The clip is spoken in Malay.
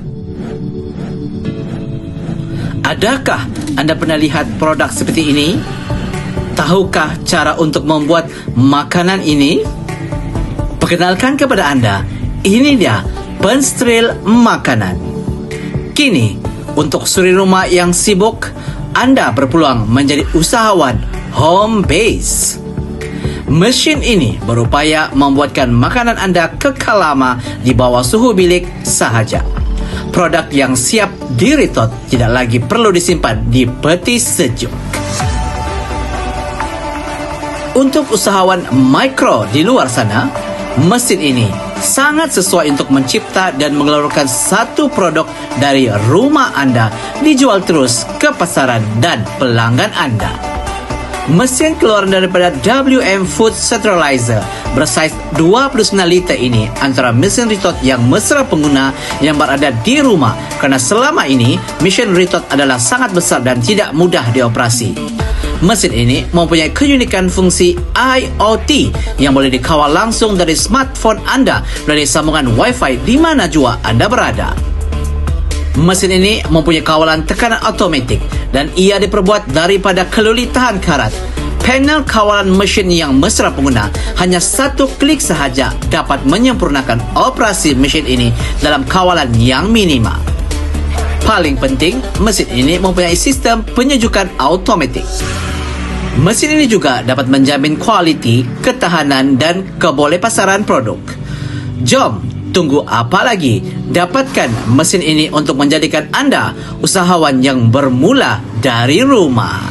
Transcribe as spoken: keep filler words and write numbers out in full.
Adakah anda pernah lihat produk seperti ini? Tahukah cara untuk membuat makanan ini? Perkenalkan kepada anda, ini dia pensteril makanan. Kini, untuk suri rumah yang sibuk, anda berpeluang menjadi usahawan home base. Mesin ini berupaya membuatkan makanan anda kekal lama di bawah suhu bilik sahaja. Produk yang siap diretot tidak lagi perlu disimpan di peti sejuk. Untuk usahawan mikro di luar sana, mesin ini sangat sesuai untuk mencipta dan mengeluarkan satu produk dari rumah anda dijual terus ke pasaran dan pelanggan anda. Mesin keluaran daripada W M Food Sterilizer bersaiz dua puluh sembilan liter ini antara mesin retot yang mesra pengguna yang berada di rumah, kerana selama ini mesin retot adalah sangat besar dan tidak mudah dioperasi. Mesin ini mempunyai keunikan fungsi I O T yang boleh dikawal langsung dari smartphone anda dari sambungan Wi-Fi di mana jua anda berada. Mesin ini mempunyai kawalan tekanan automatik dan ia diperbuat daripada keluli tahan karat. Panel kawalan mesin yang mesra pengguna hanya satu klik sahaja dapat menyempurnakan operasi mesin ini dalam kawalan yang minima. Paling penting, mesin ini mempunyai sistem penyejukan automatik. Mesin ini juga dapat menjamin kualiti, ketahanan dan kebolehpasaran produk. Jom, tunggu apa lagi? Dapatkan mesin ini untuk menjadikan anda usahawan yang bermula dari rumah.